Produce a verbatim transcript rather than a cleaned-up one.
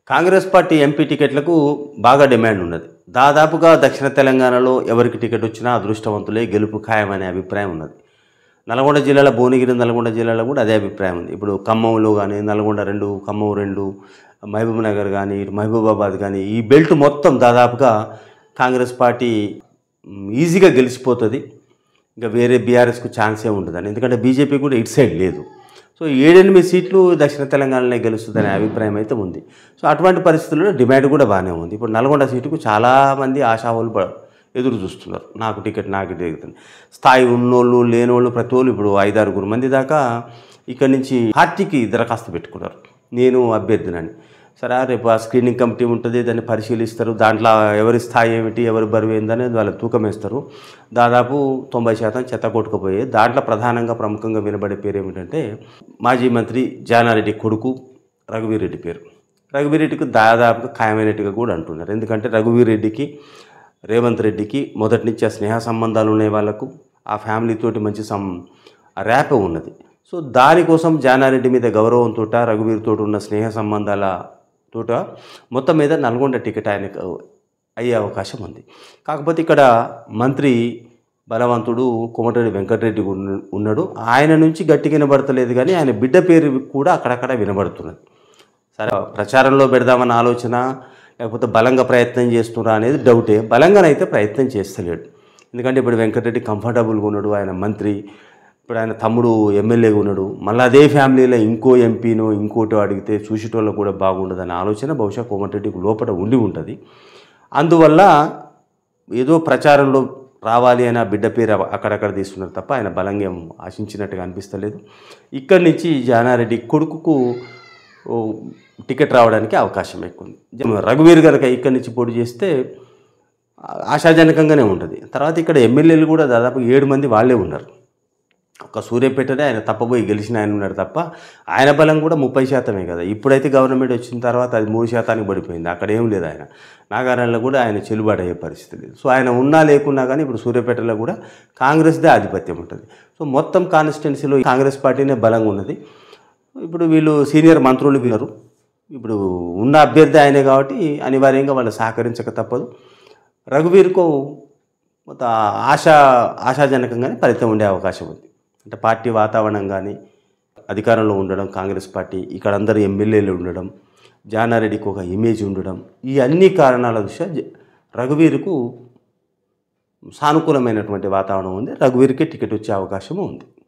Congress party MP టికెట్లకు బాగా demand ఉన్నది. దాదాపుగా దక్షిణ తెలంగాణలో ఎవరికి టికెట్ వచ్చినా అదృష్టవంతులే, గెలుపు ఖాయమనే అభిప్రాయం ఉన్నది. నల్గొండ జిల్లాలో భువనగిరి, నల్గొండ జిల్లాలో కూడా అదే అభిప్రాయం ఉంది. ఇప్పుడు ఖమ్మంలో కానీ, నల్గొండ రెండు, ఖమ్మం రెండు, మహబూబ్ నగర్ కానీ, ఇటు మహబూబాబాద్ కానీ, ఈ బెల్ట్ మొత్తం దాదాపుగా కాంగ్రెస్ పార్టీ ఈజీగా గెలిచిపోతుంది. ఇంకా వేరే బీఆర్ఎస్కు ఛాన్సే ఉండదని, ఎందుకంటే బీజేపీ కూడా ఇటు సైడ్ లేదు. సో ఏడెనిమిది సీట్లు దక్షిణ తెలంగాణలో గెలుస్తుందనే అభిప్రాయం అయితే ఉంది. సో అటువంటి పరిస్థితుల్లో డిమాండ్ కూడా బాగానే ఉంది. ఇప్పుడు నల్గొండ సీటుకు చాలామంది ఆశావులు ఎదురు చూస్తున్నారు. నాకు టికెట్ నాకు టికెట్ స్థాయి ఉన్నోళ్ళు లేనోళ్ళు ప్రతి వాళ్ళు ఇప్పుడు ఐదారుగురు మంది దాకా ఇక్కడి నుంచి పార్టీకి దరఖాస్తు పెట్టుకున్నారు, నేను అభ్యర్థినని. సరే, రేపు ఆ స్క్రీనింగ్ కమిటీ ఉంటుంది, దాన్ని పరిశీలిస్తారు. దాంట్లో ఎవరి స్థాయి ఏమిటి, ఎవరి బరువు ఏందనేది వాళ్ళు తూకం వేస్తారు. దాదాపు తొంభై శాతం చెత్త కొట్టుకుపోయి దాంట్లో ప్రధానంగా ప్రముఖంగా వినబడే పేరు ఏమిటంటే మాజీ మంత్రి జానారెడ్డి కొడుకు రఘువీర్ రెడ్డి పేరు. రఘువీర్ రెడ్డికి దాదాపుగా ఖాయమైనట్టుగా కూడా అంటున్నారు. ఎందుకంటే రఘువీర్ రెడ్డికి రేవంత్ రెడ్డికి మొదటి నుంచి ఆ స్నేహ సంబంధాలు ఉన్నాయి. వాళ్ళకు ఆ ఫ్యామిలీతోటి మంచి సం ర్యాప్ ఉన్నది. సో దానికోసం జానారెడ్డి మీద గౌరవంతో, రఘువీర్తో ఉన్న స్నేహ సంబంధాల తోట మొత్తం మీద నల్గొండ టికెట్ ఆయనకు అయ్యే అవకాశం ఉంది. కాకపోతే ఇక్కడ మంత్రి బలవంతుడు కోమటిరెడ్డి వెంకటరెడ్డి ఉన్నాడు. ఆయన నుంచి గట్టిగా వినబడతలేదు, కానీ ఆయన బిడ్డ పేరు కూడా అక్కడక్కడ వినబడుతున్నది. సరే, ప్రచారంలో పెడదామన్న ఆలోచన లేకపోతే బలంగా ప్రయత్నం చేస్తున్నారా అనేది డౌటే. బలంగానైతే ప్రయత్నం చేస్తలేడు. ఎందుకంటే ఇప్పుడు వెంకటరెడ్డి కంఫర్టబుల్గా ఉన్నాడు, ఆయన మంత్రి. ఇప్పుడు ఆయన తమ్ముడు ఎమ్మెల్యేగా ఉన్నాడు. మళ్ళీ అదే ఫ్యామిలీలో ఇంకో ఎంపీనో ఇంకోటో అడిగితే చూసేటోళ్ళకు కూడా బాగుండదనే ఆలోచన బహుశా కోమటిరెడ్డికి లోపల ఉండి ఉంటుంది. అందువల్ల ఏదో ప్రచారంలో రావాలి అని ఆ బిడ్డ పేరు అక్కడక్కడ తీసుకున్నారు తప్ప ఆయన బలంగా ఆశించినట్టుగా అనిపిస్తలేదు. ఇక్కడి నుంచి జానారెడ్డి కొడుకుకు టికెట్ రావడానికి అవకాశం ఎక్కువ ఉంది. రఘువీర్ కనుక ఇక్కడి నుంచి పోటీ చేస్తే ఆశాజనకంగానే ఉంటుంది. తర్వాత ఇక్కడ ఎమ్మెల్యేలు కూడా దాదాపు ఏడు మంది వాళ్ళే ఉన్నారు. ఒక సూర్యాపేటనే ఆయన తప్పబోయి గెలిచిన ఆయన ఉన్నాడు తప్ప ఆయన బలం కూడా ముప్పై శాతమే కదా. ఇప్పుడైతే గవర్నమెంట్ వచ్చిన తర్వాత అది మూడు శాతానికి పడిపోయింది. అక్కడ ఏం లేదు. ఆయన నాగార్జునలో కూడా ఆయన చెల్లుబాటు అయ్యే పరిస్థితి లేదు. సో ఆయన ఉన్నా లేకున్నా కానీ ఇప్పుడు సూర్యాపేటలో కూడా కాంగ్రెస్దే ఆధిపత్యం ఉంటుంది. సో మొత్తం కాన్స్టిట్యున్సీలో కాంగ్రెస్ పార్టీనే బలంగా ఉన్నది. ఇప్పుడు వీళ్ళు సీనియర్ మంత్రులు వినరు. ఇప్పుడు ఉన్న అభ్యర్థి ఆయనే కాబట్టి అనివార్యంగా వాళ్ళు సహకరించక తప్పదు. రఘువీర్కు ఆశా ఆశాజనకంగానే ఫలితం ఉండే అవకాశం ఉంది. అంటే పార్టీ వాతావరణం కానీ, అధికారంలో ఉండడం కాంగ్రెస్ పార్టీ, ఇక్కడ అందరు ఎమ్మెల్యేలు ఉండడం, జానారెడ్డికి ఒక ఇమేజ్ ఉండడం, ఈ అన్ని కారణాల దృష్ట్యా రఘువీర్కు సానుకూలమైనటువంటి వాతావరణం ఉంది. రఘువీర్కే టికెట్ వచ్చే అవకాశము ఉంది.